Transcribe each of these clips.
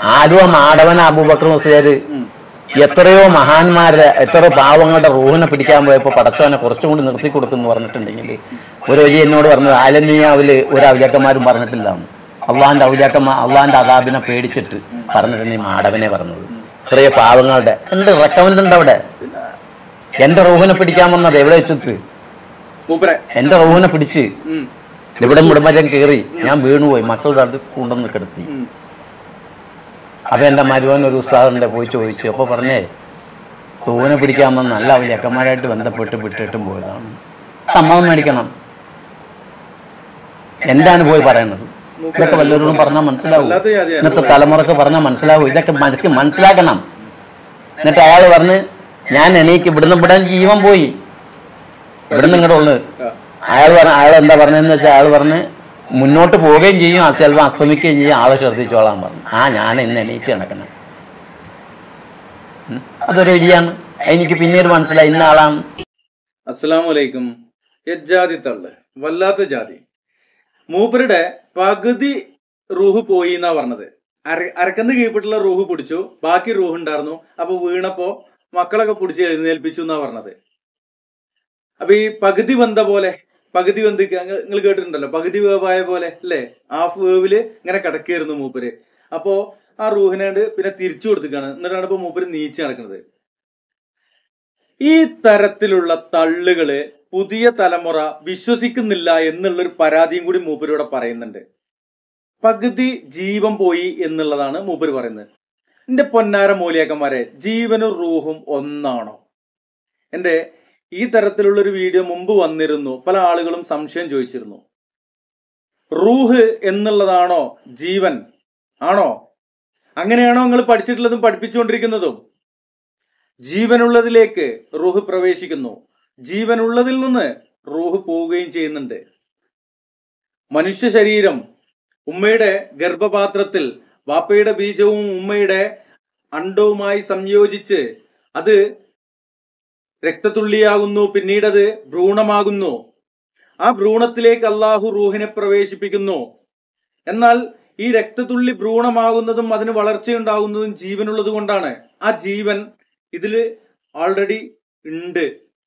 ആലുവ മാടവൻ അബൂബക്കർ മുസ്ലിയാർ എത്രയോ മഹാന്മാരുടെ എത്രയോ പാവങ്ങളുടെ റൂഹിനെ പിടിക്കാൻ പോയപ്പോൾ പടച്ചവനെ കുറച്ചും കൂടി നിർത്തി കൊടുക്കുന്നു പറഞ്ഞിട്ടുണ്ടെങ്കിൽ ഒരു വലിയ എന്നോട് പറഞ്ഞത് ആലമിയാവിൽ ഒരു ഔലിയാക്കന്മാരും പറഞ്ഞിട്ടില്ലാണ്. അള്ളാന്റെ അദാബിനെ പേടിച്ചിട്ട് പറഞ്ഞിട്ടുണ്ട് ഈ മാടവനെ പറഞ്ഞത്. എത്രയോ പാവങ്ങളുടെ എന്ത് റെക്കമെൻഡ് ഉണ്ട് അവിടെ. എന്റെ റൂഹിനെ പിടിക്കാൻ വന്നത് എവിടെ വെച്ചിട്ട് എന്റെ റൂഹിനെ പിടിച്ച് ഇവിടെ മുടമരം കയറി ഞാൻ വീണുപോയി. മക്കളുടെ അടുത്ത് കൊണ്ടുവന്ന് കിടത്തി. അപ്പൊ എന്റെ മരുവൻ ഒരു ഉസ്താദിന്റെ പോയി ചോദിച്ചു. അപ്പൊ പറഞ്ഞേ റൂഹിനെ പിടിക്കാൻ വന്ന നല്ല ഔലിയാക്കന്മാരായിട്ട് ബന്ധപ്പെട്ട് വിട്ടിട്ടും പോയതാണ്. സമ്മതം മേടിക്കണം. എന്റെ അനുഭവം പറയുന്നത് ഇതൊക്കെ വല്ലവരോടും പറഞ്ഞാൽ മനസ്സിലാവും. ഇന്നത്തെ തലമുറക്ക് പറഞ്ഞാൽ മനസ്സിലാവും. ഇതൊക്കെ മനസ്സിലാക്കണം. എന്നിട്ട് അയാൾ പറഞ്ഞ് ഞാൻ എനിക്ക് ഇവിടുന്ന് ജീവൻ പോയി ഇവിടുന്ന് ഇങ്ങോട്ട് ഉള്ളത്. അയാൾ എന്താ പറഞ്ഞതെന്ന് വെച്ചാൽ അയാൾ പറഞ്ഞ് മുന്നോട്ട് പോവുകയും ചെയ്യും, ചിലപ്പോൾ അസ്തമിക്കുകയും ചെയ്യും, ആളെ ശ്രദ്ധിച്ചോളാൻ പറഞ്ഞു. ഞാൻ ഇന്ന് എണീറ്റ് നടക്കണം. അതൊരു വഴിയാണ്. എനിക്ക് പിന്നീട് മനസ്സിലായി ഇന്ന ആളാണ്. അസ്സലാമലൈക്കും. എജ്ജാതി തള്ള്, വല്ലാത്ത ജാതി. മൂപ്പരുടെ പകുതി റൂഹ് പോയി എന്നാ പറഞ്ഞത്. അരക്കന്ന് കീഴ്പ്പെട്ടുള്ള റൂഹ് പിടിച്ചു, ബാക്കി റൂഹ് ഉണ്ടായിരുന്നു. അപ്പൊ വീണപ്പോ മക്കളൊക്കെ പിടിച്ച് എഴുന്നേൽപ്പിച്ചു എന്നാ പറഞ്ഞത്. അപ്പൊ ഈ പകുതി വെന്ത പോലെ, പകുതി വെന്ത് നിങ്ങൾ കേട്ടിട്ടുണ്ടല്ലോ, പകുതി വേവായ പോലെ അല്ലേ, ഹാഫ് വേവില് ഇങ്ങനെ കിടക്കുകയായിരുന്നു മൂപ്പര്. അപ്പോ ആ റൂഹിനാണ്ട് പിന്നെ തിരിച്ചു കൊടുത്തിക്കാണ്. എന്നിട്ടാണ് ഇപ്പൊ മൂപ്പര് നീച്ച് നടക്കുന്നത്. ഈ തരത്തിലുള്ള തള്ളുകള് പുതിയ തലമുറ വിശ്വസിക്കുന്നില്ല എന്നുള്ളൊരു പരാതിയും കൂടി മൂപ്പരിവിടെ പറയുന്നുണ്ട്. പകുതി ജീവൻ പോയി എന്നുള്ളതാണ് മൂപ്പര് പറയുന്നത്. എന്റെ പൊന്നാര മൂലിയാക്കന്മാരെ, ജീവനും റൂഹും ഒന്നാണോ? എന്റെ ഈ തരത്തിലുള്ളൊരു വീഡിയോ മുമ്പ് വന്നിരുന്നു. പല ആളുകളും സംശയം ചോദിച്ചിരുന്നു. റൂഹ് എന്നുള്ളതാണോ ജീവൻ? ആണോ? അങ്ങനെയാണോ നിങ്ങൾ പഠിച്ചിട്ടുള്ളതും പഠിപ്പിച്ചുകൊണ്ടിരിക്കുന്നതും? ജീവനുള്ളതിലേക്ക് റൂഹ് പ്രവേശിക്കുന്നു, ജീവനുള്ളതിൽ നിന്ന് റൂഹ് പോവുകയും ചെയ്യുന്നുണ്ട്. മനുഷ്യ ശരീരം ഉമ്മയുടെ ഗർഭപാത്രത്തിൽ വാപ്പയുടെ ബീജവും ഉമ്മയുടെ അണ്ഡവുമായി സംയോജിച്ച് അത് രക്തത്തുള്ളിയാകുന്നു, പിന്നീടത് ഭ്രൂണമാകുന്നു. ആ ഭ്രൂണത്തിലേക്ക് അള്ളാഹു റൂഹിനെ പ്രവേശിപ്പിക്കുന്നു. എന്നാൽ ഈ രക്തത്തുള്ളി ഭ്രൂണമാകുന്നതും അതിന് വളർച്ചയുണ്ടാകുന്നതും ജീവനുള്ളത് കൊണ്ടാണ്. ആ ജീവൻ ഇതില് ഓൾറെഡി ഉണ്ട്.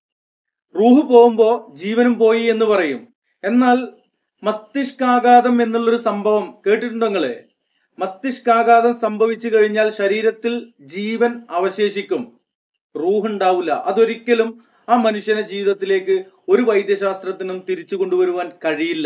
റൂഹ് പോകുമ്പോ ജീവനും പോയി എന്ന് പറയും. എന്നാൽ മസ്തിഷ്കാഘാതം എന്നുള്ളൊരു സംഭവം കേട്ടിട്ടുണ്ടോ നിങ്ങള്? മസ്തിഷ്കാഘാതം സംഭവിച്ചു കഴിഞ്ഞാൽ ശരീരത്തിൽ ജീവൻ അവശേഷിക്കും, റൂഹ് ഉണ്ടാവില്ല. അതൊരിക്കലും ആ മനുഷ്യന്റെ ജീവിതത്തിലേക്ക് ഒരു വൈദ്യശാസ്ത്രത്തിനും തിരിച്ചു കൊണ്ടുവരുവാൻ കഴിയില്ല.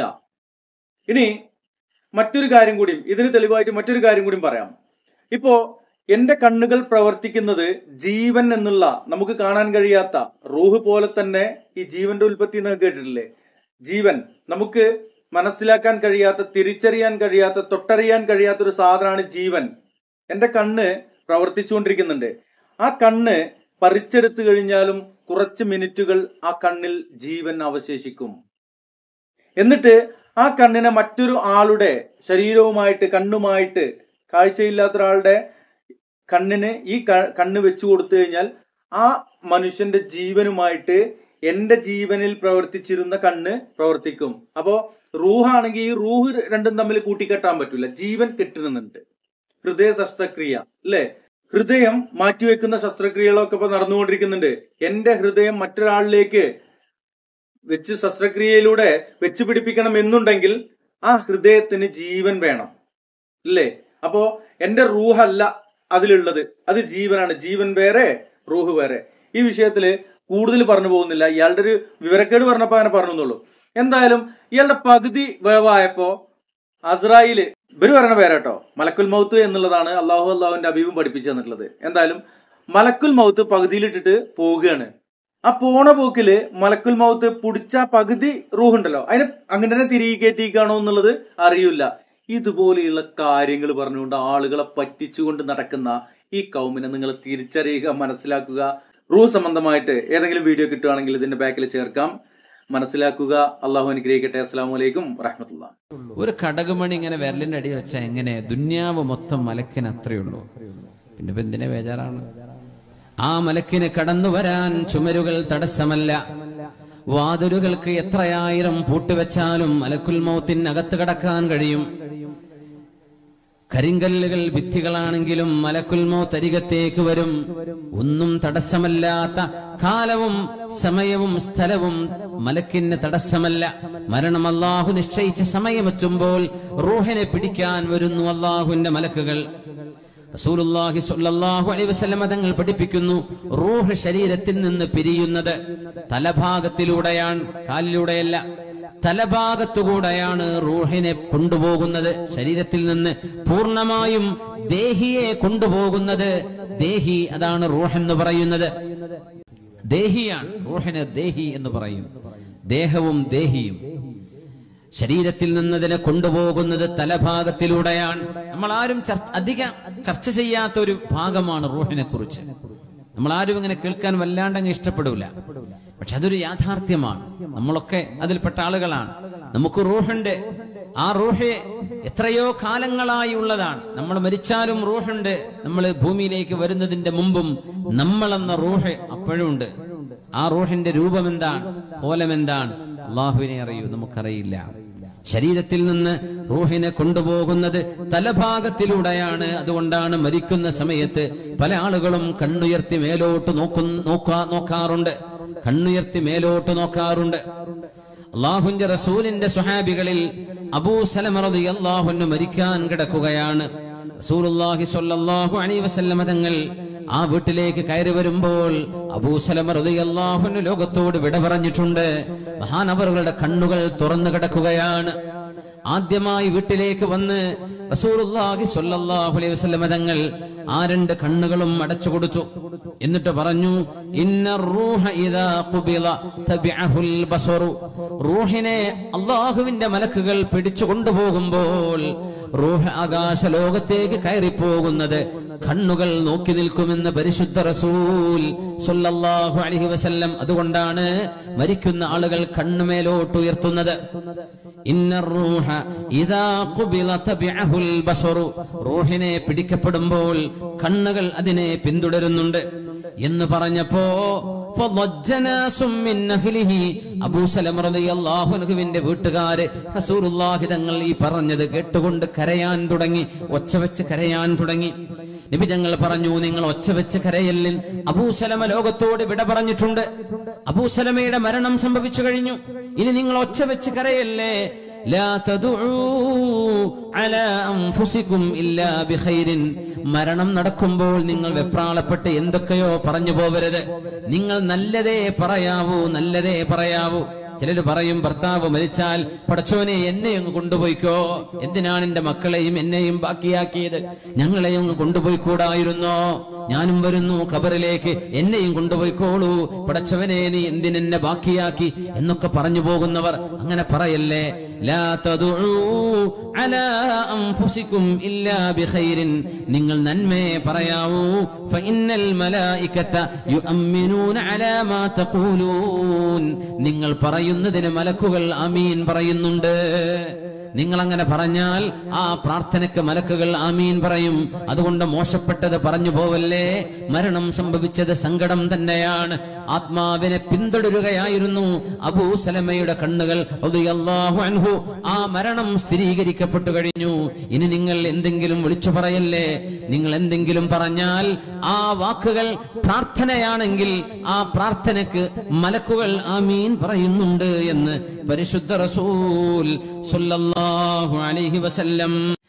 ഇനി മറ്റൊരു കാര്യം കൂടിയും, ഇതിന് തെളിവായിട്ട് മറ്റൊരു കാര്യം കൂടിയും പറയാം. ഇപ്പോ എന്റെ കണ്ണുകൾ പ്രവർത്തിക്കുന്നത് ജീവൻ എന്നുള്ള നമുക്ക് കാണാൻ കഴിയാത്ത റൂഹ് പോലെ തന്നെ. ഈ ജീവന്റെ ഉൽപ്പത്തി എന്ന് കേട്ടിട്ടില്ലേ? ജീവൻ നമുക്ക് മനസ്സിലാക്കാൻ കഴിയാത്ത, തിരിച്ചറിയാൻ കഴിയാത്ത, തൊട്ടറിയാൻ കഴിയാത്ത ഒരു സാധനമാണ് ജീവൻ. എന്റെ കണ്ണ് പ്രവർത്തിച്ചുകൊണ്ടിരിക്കുന്നുണ്ട്. ആ കണ്ണ് പറിച്ചെടുത്തു കഴിഞ്ഞാലും കുറച്ച് മിനിറ്റുകൾ ആ കണ്ണിൽ ജീവൻ അവശേഷിക്കും. എന്നിട്ട് ആ കണ്ണിനെ മറ്റൊരു ആളുടെ ശരീരവുമായിട്ട്, കണ്ണുമായിട്ട്, കാഴ്ചയില്ലാത്ത ഒരാളുടെ കണ്ണിന് ഈ കണ്ണ് വെച്ചു കൊടുത്തു കഴിഞ്ഞാൽ ആ മനുഷ്യന്റെ ജീവനുമായിട്ട് എന്റെ ജീവനിൽ പ്രവർത്തിച്ചിരുന്ന കണ്ണ് പ്രവർത്തിക്കും. അപ്പോ റൂഹാണെങ്കിൽ ഈ റൂഹ് രണ്ടും തമ്മിൽ കൂട്ടിക്കെട്ടാൻ പറ്റില്ല, ജീവൻ കെട്ടുന്നുണ്ട്. ഹൃദയ ശസ്ത്രക്രിയ അല്ലെ, ഹൃദയം മാറ്റിവെക്കുന്ന ശസ്ത്രക്രിയകളൊക്കെ ഇപ്പൊ നടന്നുകൊണ്ടിരിക്കുന്നുണ്ട്. എന്റെ ഹൃദയം മറ്റൊരാളിലേക്ക് വെച്ച് ശസ്ത്രക്രിയയിലൂടെ വെച്ച് പിടിപ്പിക്കണം എന്നുണ്ടെങ്കിൽ ആ ഹൃദയത്തിന് ജീവൻ വേണം അല്ലേ? അപ്പോ എന്റെ റൂഹല്ല അതിലുള്ളത്, അത് ജീവനാണ്. ജീവൻ വേറെ, റൂഹ് വേറെ. ഈ വിഷയത്തില് കൂടുതൽ പറഞ്ഞു പോകുന്നില്ല. ഇയാളുടെ ഒരു വിവരക്കേട് പറഞ്ഞപ്പോ അങ്ങനെ പറഞ്ഞുള്ളൂ. എന്തായാലും ഇയാളുടെ പകുതി വേവായപ്പോ അസ്രായില്, ഇവര് പറയുന്ന പേരാട്ടോ, മലക്കുൽ മൗത്ത് എന്നുള്ളതാണ് അള്ളാഹുവിന്റെ അബീബും പഠിപ്പിച്ചു തന്നിട്ടുള്ളത്. എന്തായാലും മലക്കുൽ മൗത്ത് പകുതിയിലിട്ടിട്ട് പോവുകയാണ്. ആ പോണ പോക്കില് മലക്കുൽ മൗത്ത് പിടിച്ച പകുതി റൂഹുണ്ടല്ലോ, അതിനെ അങ്ങനെ തന്നെ തിരികെ കയറ്റിക്കാണോ എന്നുള്ളത് അറിയില്ല. ഇതുപോലെയുള്ള കാര്യങ്ങൾ പറഞ്ഞുകൊണ്ട് ആളുകളെ പറ്റിച്ചുകൊണ്ട് നടക്കുന്ന ഈ കൗമിനെ നിങ്ങൾ തിരിച്ചറിയുക, മനസ്സിലാക്കുക. റൂഹ് സംബന്ധമായിട്ട് ഏതെങ്കിലും വീഡിയോ കിട്ടുകയാണെങ്കിൽ ഇതിന്റെ ബാക്കിൽ ചേർക്കാം. മനസ്സിലാക്കുക. അള്ളാഹു അനുഗ്രഹിക്കട്ടെ. അസ്സലാമു അലൈക്കും വറഹ്മത്തുള്ളാഹി. ഒരു കടകുമണി ഇങ്ങനെ വിരലിന്റെ അടി വെച്ചാൽ എങ്ങനെ ദുന്യാവ് മൊത്തം മലക്കിന് അത്രയേ ഉള്ളൂ. പിന്നെ ഇപ്പൊ എന്തിനാ ബേജാറാണ്? ആ മലക്കിന് കടന്നു വരാൻ ചുമരുകൾ തടസ്സമല്ല. വാതിലുകൾക്ക് എത്രയായിരം പൂട്ടുവെച്ചാലും മലക്കുൽ മൗത്തിന് അകത്ത് കടക്കാൻ കഴിയും. കരിങ്കല്ലുകൾ ഭിത്തികളാണെങ്കിലും മലക്കുൽ മൗത്ത് അരികത്തേക്ക് വരും. ഒന്നും തടസ്സമല്ലാത്ത കാലവും സമയവും സ്ഥലവും മലക്കിന് തടസ്സമല്ല. മരണം അല്ലാഹു നിശ്ചയിച്ച സമയമെത്തുമ്പോൾ റൂഹിനെ പിടിക്കാൻ വരുന്നു അല്ലാഹുവിന്റെ മലക്കുകൾ. റസൂലുള്ളാഹി സ്വല്ലല്ലാഹു അലൈഹി വസല്ലം തങ്ങൾ പഠിപ്പിക്കുന്നു, റൂഹ് ശരീരത്തിൽ നിന്ന് പിരിയുന്നത് തലഭാഗത്തിലൂടെയാണ്, കാലിലൂടെയല്ല. തലഭാഗത്തുകൂടെയാണ് റൂഹിനെ കൊണ്ടുപോകുന്നത്. ശരീരത്തിൽ നിന്ന് പൂർണ്ണമായും ദേഹിയെ കൊണ്ടുപോകുന്നത്. ദേഹി, അതാണ് റൂഹ് എന്ന് പറയുന്നത്. ദേഹിയാണ് റൂഹിനെ ദേഹി എന്ന് പറയും. ദേഹവും ദേഹിയും ശരീരത്തിൽ നിന്നതിനെ കൊണ്ടുപോകുന്നത് തലഭാഗത്തിലൂടെയാണ്. നമ്മൾ ആരും അധികം ചർച്ച ചെയ്യാത്ത ഒരു ഭാഗമാണ് റൂഹിനെ കുറിച്ച്. നമ്മൾ ആരും ഇങ്ങനെ കേൾക്കാൻ വല്ലാണ്ടങ്ങ് ഇഷ്ടപ്പെടൂല. പക്ഷെ അതൊരു യാഥാർത്ഥ്യമാണ്. നമ്മളൊക്കെ അതിൽപ്പെട്ട ആളുകളാണ്. നമുക്ക് റൂഹുണ്ട്. ആ റൂഹ് എത്രയോ കാലങ്ങളായി ഉള്ളതാണ്. നമ്മൾ മരിച്ചാലും റൂഹുണ്ട്. നമ്മൾ ഭൂമിയിലേക്ക് വരുന്നതിന്റെ മുമ്പും നമ്മളെന്ന റൂഹ് അപ്പോഴും ഉണ്ട്. ആ റൂഹിന്റെ രൂപം എന്താണ്, കോലം എന്താണ്, അള്ളാഹുവിനെ അറിയൂ, നമുക്കറിയില്ല. ശരീരത്തിൽ നിന്ന് റൂഹിനെ കൊണ്ടുപോകുന്നത് തലഭാഗത്തിലൂടെയാണ്. അതുകൊണ്ടാണ് മരിക്കുന്ന സമയത്ത് പല ആളുകളും കണ്ണുയർത്തി മേലോട്ട് നോക്കാറുണ്ട്. കണ്ണുയർത്തി മേലോട്ട് നോക്കാറുണ്ട്. അല്ലാഹുവിന്റെ റസൂലിന്റെ സ്വഹാബികളിൽ അബൂ സലമ റളിയല്ലാഹു അൻഹു മരിക്കാൻ കിടക്കുകയാണ്. റസൂലുള്ളാഹി സ്വല്ലല്ലാഹു അലൈഹി വസല്ലം തങ്ങൾ ആ വീട്ടിലേക്ക് കയറി വരുമ്പോൾ അബൂ സലമ റളിയല്ലാഹു അൻഹു ലോകത്തോട് വിട പറഞ്ഞിട്ടുണ്ട്. മഹാനവറുകളുടെ കണ്ണുകൾ തുറന്നു കിടക്കുകയാണ്. ആദ്യമായി വീട്ടിലേക്ക് വന്ന് റസൂലുള്ളാഹി സ്വല്ലല്ലാഹു അലൈഹി വസല്ലം തങ്ങൾ ആ രണ്ട് കണ്ണുകളും അടച്ചു കൊടുത്തു. എന്നിട്ട് പറഞ്ഞു, ഇന്നർ റൂഹ ഇദാ ഖുബില തബിഅഹുൽ ബസറു. റൂഹിനെ അല്ലാഹുവിന്റെ മലക്കുകൾ പിടിച്ചു കൊണ്ടുപോകുമ്പോൾ റൂഹ് ആകാശ ലോകത്തേക്ക് കയറിപ്പോകുന്നത് കണ്ണുകൾ നോക്കി നിൽക്കുമെന്ന് പരിശുദ്ധ റസൂൽ സ്വല്ലല്ലാഹു അലൈഹി വസല്ലം. അതുകൊണ്ടാണ് മരിക്കുന്ന ആളുകൾ കണ്ണുമേലോട്ട് ഉയർത്തുന്നത്. ഇന്നർ റൂഹ ഇദാ ഖുബില തബിഅഹുൽ ബസറു. റൂഹിനെ പിടിക്കപ്പെടുമ്പോൾ കണ്ണുകൾ അതിനെ പിന്തുടരുന്നുണ്ട് എന്ന് പറഞ്ഞപ്പോ അബൂ സലമ റളിയല്ലാഹു അൻഹുവിന്റെ വീട്ടുകാര് റസൂലുള്ളാഹി തങ്ങൾ ഈ പറഞ്ഞത് കേട്ടുകൊണ്ട് കരയാൻ തുടങ്ങി. ഒച്ച വെച്ച് കരയാൻ തുടങ്ങി. നബി തങ്ങൾ പറഞ്ഞു, നിങ്ങൾ ഒച്ച വെച്ച് കരയല്ലിൻ. അബൂ സലമ ലോകത്തോട് വിട പറഞ്ഞിട്ടുണ്ട്. അബൂ സലമയുടെ മരണം സംഭവിച്ചു കഴിഞ്ഞു. ഇനി നിങ്ങൾ ഒച്ച വെച്ച് കരയല്ലേ. ലാ തദഉ അലാ അൻഫുസികും ഇല്ലാ ബിഖൈരിൻ. മരണം നടക്കുമ്പോൾ നിങ്ങൾ വെപ്രാളപ്പെട്ട് എന്തൊക്കെയോ പറഞ്ഞു പോവരുത്. നിങ്ങൾ നല്ലതേ പറയാവൂ, നല്ലതേ പറയാവൂ. ചിലര് പറയും, ഭർത്താവ് മരിച്ചാൽ പടച്ചോനെ എന്നെ അങ്ങ് കൊണ്ടുപോയിക്കോ, എന്തിനാണ് എന്റെ മക്കളെയും എന്നെയും ബാക്കിയാക്കിയത്, ഞങ്ങളെയും അങ്ങ് കൊണ്ടുപോയിക്കൂടായിരുന്നോ, ഞാനും വരുന്നു ഖബറിലേക്ക്, എന്നെയും കൊണ്ടുപോയിക്കോളൂ, പടച്ചവനെ നീ എന്തിനെന്നെ ബാക്കിയാക്കി എന്നൊക്കെ പറഞ്ഞു പോകുന്നവർ അങ്ങനെ പറയല്ലേ. ലാ തദഉ അലാ അൻഫുസികും ഇല്ലാ ബിഖൈരിൻ. നിങ്ങൾ നന്മയെ പറയാവൂ. ഫഇന്നൽ മലായികത യുഅമ്മിനൂന അലാ മാ തഖൂലൂൻ. നിങ്ങൾ പറയുന്നതിന് മലക്കുകൾ ആമീൻ പറയുന്നുണ്ട്. നിങ്ങൾ അങ്ങനെ പറഞ്ഞാൽ ആ പ്രാർത്ഥനയ്ക്ക് മലക്കുകൾ ആമീൻ പറയും. അതുകൊണ്ട് മോശപ്പെട്ടത് പറഞ്ഞു പോവല്ലേ. മരണം സംഭവിച്ചത് സങ്കടം തന്നെയാണ്. ആത്മാവിനെ പിന്തുടരുകയായിരുന്നു അബൂ സലമയുടെ കണ്ണുകൾ റളിയല്ലാഹു അൻഹു. ആ മരണം സ്ഥിരീകരിക്കപ്പെട്ടു കഴിഞ്ഞു. ഇനി നിങ്ങൾ എന്തെങ്കിലും വിളിച്ചു പറയല്ലേ. നിങ്ങൾ എന്തെങ്കിലും പറഞ്ഞാൽ ആ വാക്കുകൾ പ്രാർത്ഥനയാണെങ്കിൽ ആ പ്രാർത്ഥനയ്ക്ക് മലക്കുകൾ ആമീൻ പറയുന്നുണ്ട് എന്ന് പരിശുദ്ധ റസൂൽ സ്വല്ലല്ലാഹു അലൈഹി വസല്ലം